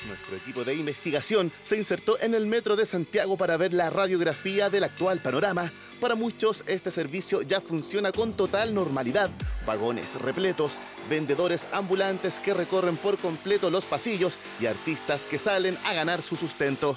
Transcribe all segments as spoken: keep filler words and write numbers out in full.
Nuestro equipo de investigación se insertó en el metro de Santiago para ver la radiografía del actual panorama. Para muchos, este servicio ya funciona con total normalidad. Vagones repletos, vendedores ambulantes que recorren por completo los pasillos y artistas que salen a ganar su sustento.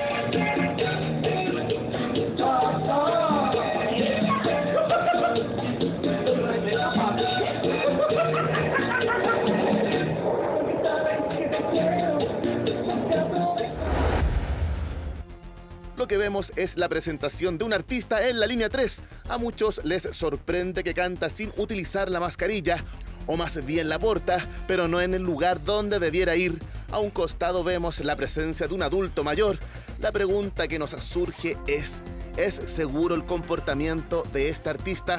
Lo que vemos es la presentación de un artista en la línea tres. A muchos les sorprende que canta sin utilizar la mascarilla, o más bien la porta, pero no en el lugar donde debiera ir. A un costado vemos la presencia de un adulto mayor. La pregunta que nos surge es, ¿es seguro el comportamiento de este artista?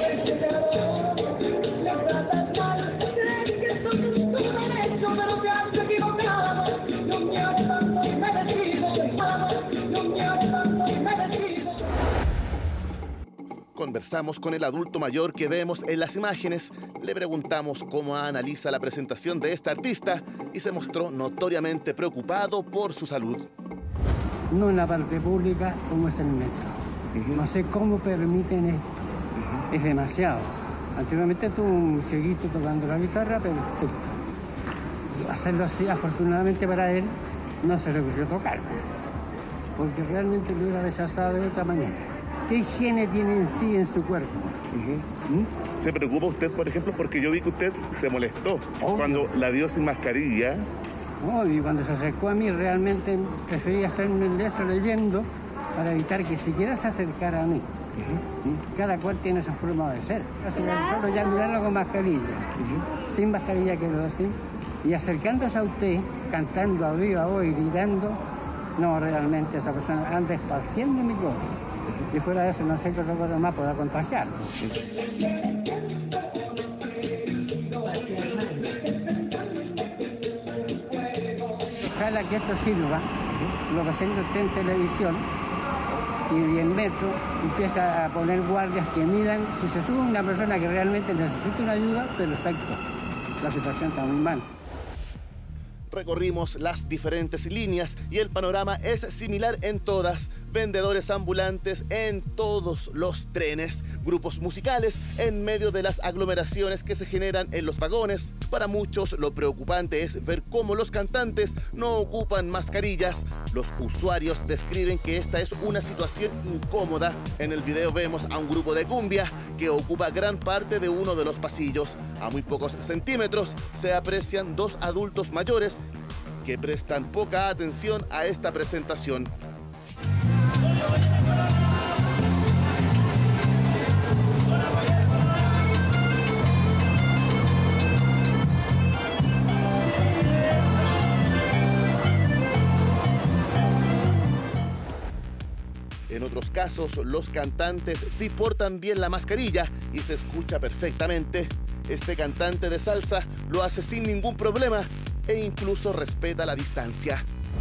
Conversamos con el adulto mayor que vemos en las imágenes, le preguntamos cómo analiza la presentación de este artista y se mostró notoriamente preocupado por su salud. No en la parte pública como es el metro. Uh-huh. No sé cómo permiten esto. Uh-huh. Es demasiado. Anteriormente tuvo un cieguito tocando la guitarra, perfecto. Hacerlo así, afortunadamente para él, no se le ocurrió tocar, porque realmente lo hubiera rechazado de otra manera. ¿Qué higiene tiene en sí en su cuerpo? Uh-huh. ¿Mm? ¿Se preocupa usted, por ejemplo, porque yo vi que usted se molestó Obvio. cuando la vio sin mascarilla? No, y cuando se acercó a mí realmente preferí hacerme el derecho leyendo para evitar que siquiera se acercara a mí. Uh-huh. ¿Mm? Cada cual tiene su forma de ser. Solo ya mirarlo con mascarilla, uh-huh. sin mascarilla que lo así, y acercándose a usted, cantando a viva voz y gritando, no, realmente esa persona anda esparciendo mi micrófono. Y fuera de eso, no sé qué otra cosa más pueda contagiar. Ojalá que esto sirva, lo que haciendo usted en televisión y en metro empieza a poner guardias que midan. Si se sube una persona que realmente necesita una ayuda, perfecto. La situación está muy mal. Recorrimos las diferentes líneas y el panorama es similar en todas. Vendedores ambulantes en todos los trenes, grupos musicales en medio de las aglomeraciones que se generan en los vagones. Para muchos lo preocupante es ver cómo los cantantes no ocupan mascarillas. Los usuarios describen que esta es una situación incómoda. En el video vemos a un grupo de cumbia que ocupa gran parte de uno de los pasillos. A muy pocos centímetros se aprecian dos adultos mayores que prestan poca atención a esta presentación. En otros casos, los cantantes sí portan bien la mascarilla y se escucha perfectamente. Este cantante de salsa lo hace sin ningún problema e incluso respeta la distancia.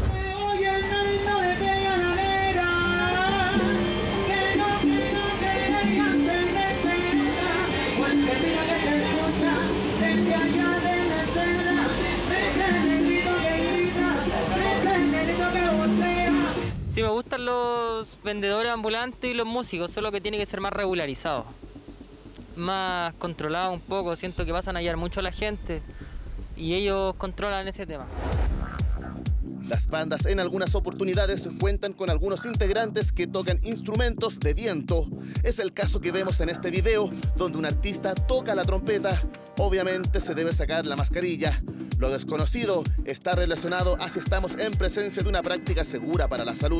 Sí, me gustan los vendedores ambulantes y los músicos, solo que tiene que ser más regularizado, más controlado un poco. Siento que pasan a hallar mucho a la gente y ellos controlan ese tema. Las bandas en algunas oportunidades cuentan con algunos integrantes que tocan instrumentos de viento. Es el caso que vemos en este video, donde un artista toca la trompeta. Obviamente se debe sacar la mascarilla. Lo desconocido está relacionado a si estamos en presencia de una práctica segura para la salud.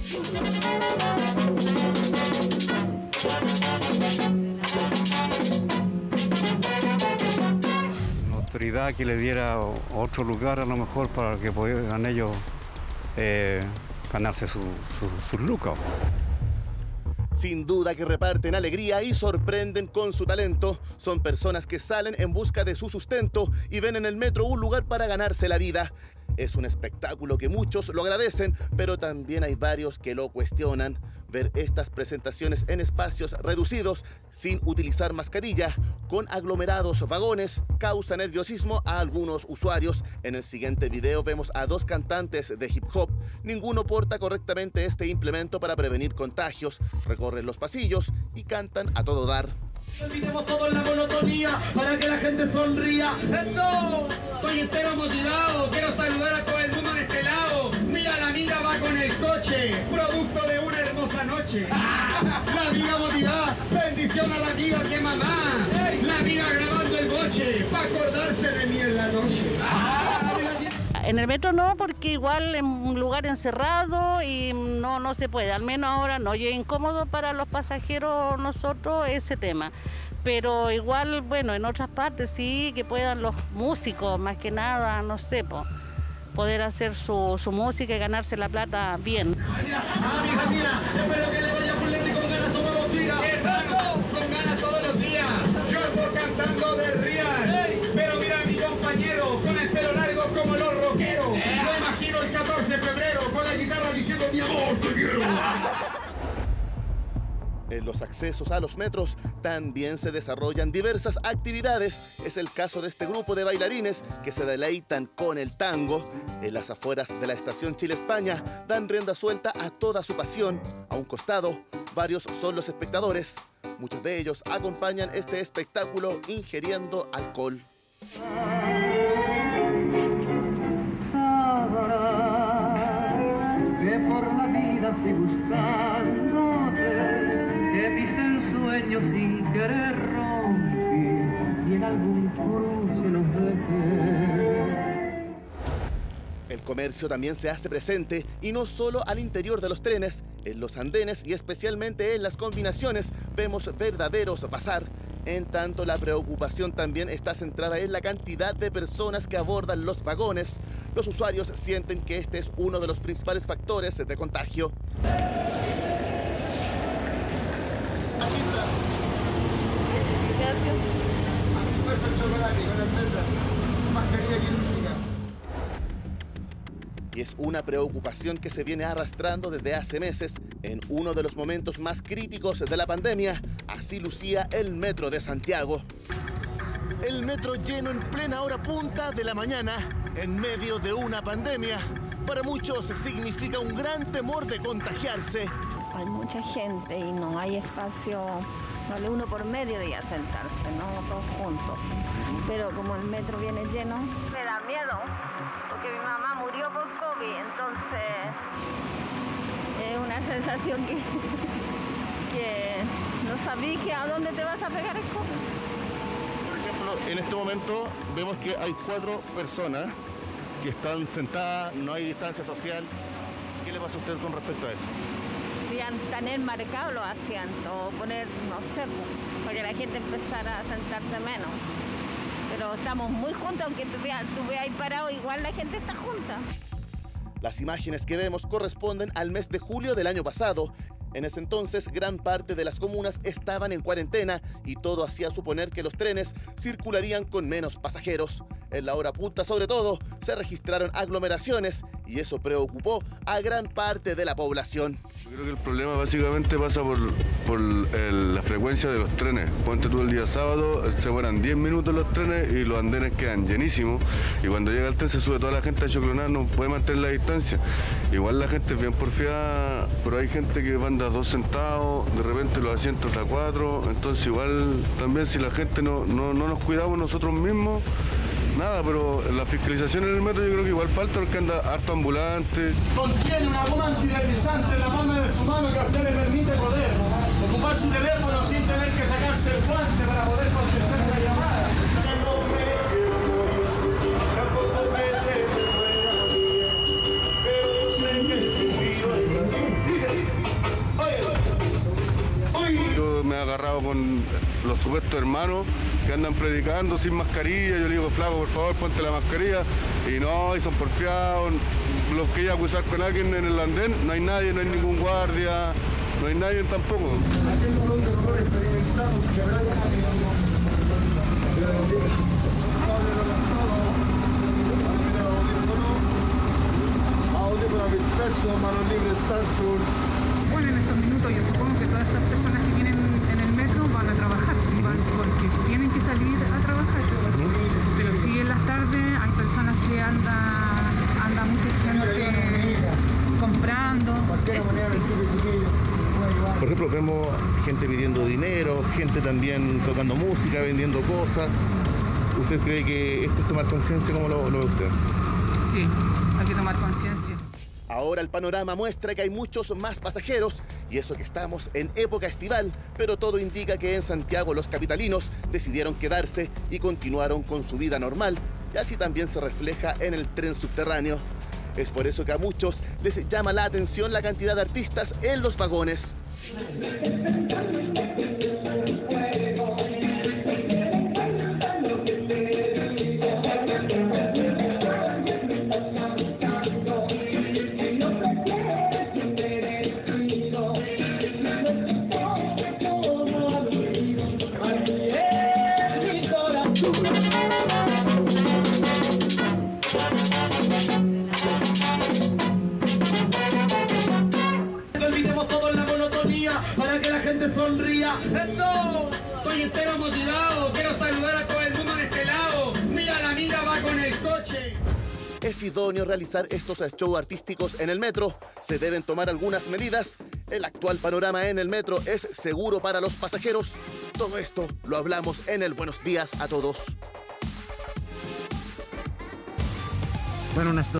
La autoridad que le diera otro lugar a lo mejor para que puedan ellos eh, ganarse sus su, su lucas. Sin duda que reparten alegría y sorprenden con su talento. Son personas que salen en busca de su sustento y ven en el metro un lugar para ganarse la vida. Es un espectáculo que muchos lo agradecen, pero también hay varios que lo cuestionan. Ver estas presentaciones en espacios reducidos, sin utilizar mascarilla, con aglomerados vagones, causa nerviosismo a algunos usuarios. En el siguiente video vemos a dos cantantes de hip hop. Ninguno porta correctamente este implemento para prevenir contagios. Recorren los pasillos y cantan a todo dar. Olvidemos todo en la monotonía para que la gente sonría. ¡Eso! Estoy entero motivado. Quiero saludar a todo el mundo en este lado. Mira, la amiga va con el coche, producto de una hermosa noche. La amiga motivada, bendición a la amiga que mamá. La amiga grabando el boche, para acordarse de mí en la noche. En el metro no, porque igual en un lugar encerrado y no, no se puede, al menos ahora no, y es incómodo para los pasajeros nosotros ese tema. Pero igual, bueno, en otras partes sí, que puedan los músicos, más que nada, no sé, po, poder hacer su, su música y ganarse la plata bien. Mira, mira, mira, espero que le vaya por lente con ganas todos los días. Con ganas todos los días. Yo estoy cantando de real. Pero mira a mi compañero con el pelo largo como los rockeros. Lo imagino el catorce de febrero con la guitarra diciendo mi amor te quiero. En los accesos a los metros también se desarrollan diversas actividades. Es el caso de este grupo de bailarines que se deleitan con el tango. En las afueras de la estación Chile-España dan rienda suelta a toda su pasión. A un costado, varios son los espectadores. Muchos de ellos acompañan este espectáculo ingiriendo alcohol. Que por la vida se gustándote, que mis ensueños sin querer rompí y en algún cruce los dejé. El comercio también se hace presente y no solo al interior de los trenes, en los andenes y especialmente en las combinaciones vemos verdaderos bazar. En tanto, la preocupación también está centrada en la cantidad de personas que abordan los vagones. Los usuarios sienten que este es uno de los principales factores de contagio. Y es una preocupación que se viene arrastrando desde hace meses. En uno de los momentos más críticos de la pandemia, así lucía el metro de Santiago. El metro lleno en plena hora punta de la mañana, en medio de una pandemia. Para muchos significa un gran temor de contagiarse. Hay mucha gente y no hay espacio, vale uno por medio de ir a sentarse, no todos juntos. Pero como el metro viene lleno, me da miedo, porque mi mamá murió por COVID, entonces es una sensación que, que no sabía que a dónde te vas a pegar el COVID. Por ejemplo, en este momento vemos que hay cuatro personas que están sentadas, no hay distancia social. ¿Qué le pasa a usted con respecto a esto? Podían tener marcado los asientos, o poner, no sé, para que la gente empezara a sentarse menos. Pero estamos muy juntos, aunque tú veas, tú veas ahí parado, igual la gente está junta. Las imágenes que vemos corresponden al mes de julio del año pasado. En ese entonces, gran parte de las comunas estaban en cuarentena y todo hacía suponer que los trenes circularían con menos pasajeros. En la hora punta, sobre todo, se registraron aglomeraciones y eso preocupó a gran parte de la población. Yo creo que el problema básicamente pasa por, por el, la frecuencia de los trenes. Ponte tú el día sábado, se mueran diez minutos los trenes y los andenes quedan llenísimos. Y cuando llega el tren se sube toda la gente a choclonar, no puede mantener la distancia. Igual la gente es bien porfiada, pero hay gente que anda dos sentados, de repente los asientos a cuatro. Entonces igual también si la gente no, no, no nos cuidamos nosotros mismos, nada, pero la fiscalización en el metro yo creo que igual falta porque anda harto ambulante. Contiene una goma antideslizante en la palma de su mano que a usted le permite poder ocupar su teléfono sin tener que sacarse el guante para poder contestar la llamada. Yo me he agarrado con los supuestos hermanos que andan predicando sin mascarilla. Yo le digo, flaco, por favor, ponte la mascarilla. Y no, y son porfiados. Los quería acusar con alguien en el andén. No hay nadie, no hay ningún guardia, no hay nadie tampoco. pesos, manos libres, Samsung. Bueno, en estos minutos yo supongo que todas estas personas que vienen en el metro van a trabajar, van porque tienen que salir a trabajar. Pero sí en las tardes hay personas que andan, anda mucha gente comprando. Eso sí. Por ejemplo, vemos gente pidiendo dinero, gente también tocando música, vendiendo cosas. ¿Usted cree que esto es tomar conciencia? ¿Cómo lo, lo ve usted? Sí, hay que tomar conciencia. Ahora el panorama muestra que hay muchos más pasajeros y eso que estamos en época estival, pero todo indica que en Santiago los capitalinos decidieron quedarse y continuaron con su vida normal, y así también se refleja en el tren subterráneo. Es por eso que a muchos les llama la atención la cantidad de artistas en los vagones. Para que la gente sonría. ¡Eso! Estoy entero motivado. Quiero saludar a todo el mundo en este lado. Mira, la amiga va con el coche. Es idóneo realizar estos shows artísticos en el metro. Se deben tomar algunas medidas. El actual panorama en el metro es seguro para los pasajeros. Todo esto lo hablamos en el Buenos Días a Todos. Bueno, nuestro